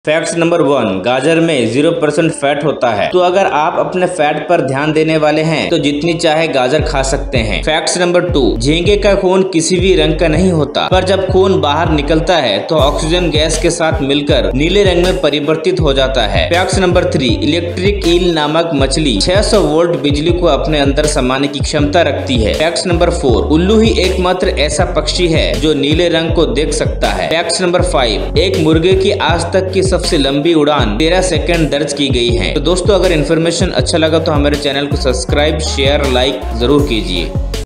Fact number 1, गाजर में 0% fat होता है। तो अगर आप अपने फैट पर ध्यान देने वाले हैं तो जितनी चाहे गाजर खा सकते हैं। फैक्ट नंबर 2, झींगे का खून किसी भी रंग का नहीं होता, पर जब खून बाहर निकलता है तो ऑक्सीजन गैस के साथ मिलकर नीले रंग में परिवर्तित हो जाता है। फैक्ट नंबर 3, इलेक्ट्रिक ईल नामक मछली 600 वोल्ट बिजली को अपने अंदर समाने की क्षमता रखती है। फैक्ट नंबर 4, उल्लू ही एकमात्र ऐसा पक्षी है जो नीले रंग को देख सकता है। फैक्ट नंबर 5, एक मुर्गे की आज तक की सबसे लंबी उड़ान 13 सेकंड दर्ज की गई है। तो दोस्तों, अगर इन्फॉर्मेशन अच्छा लगा तो हमारे चैनल को सब्सक्राइब, शेयर, लाइक जरूर कीजिए।